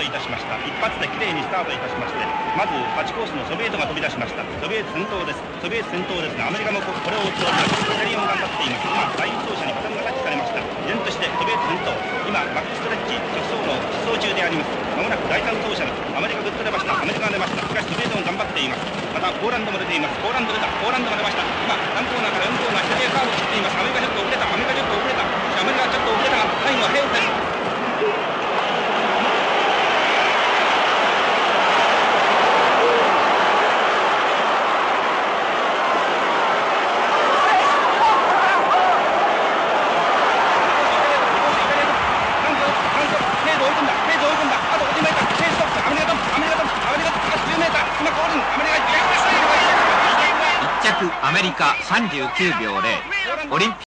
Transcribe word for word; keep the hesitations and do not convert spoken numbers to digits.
いたしました。一発できれいにスタートいたしまして、まずはちコースのソビエトが飛び出しました。ソビエト先頭です。ソビエト先頭ですが、アメリカもこれを追っております。イタリアも頑張っています。今第一走者にボタンがタッチされました。依然としてソビエト先頭、今バックストレッチ直走の疾走中であります。まもなく第三走者です。アメリカぐっと出ました。アメリカが出ました。しかしソビエトも頑張っています。またポーランドも出ています。ポーランド出た。ポーランドが出ました。今さんコーナーからよんコーナー左へカーブを切っています。アメリカちょっと遅れた。アメリカちょっと遅れた。アメリカちょっと遅れたがタイムは速いです。 アメリカさんじゅうきゅうびょうゼロ、オリンピック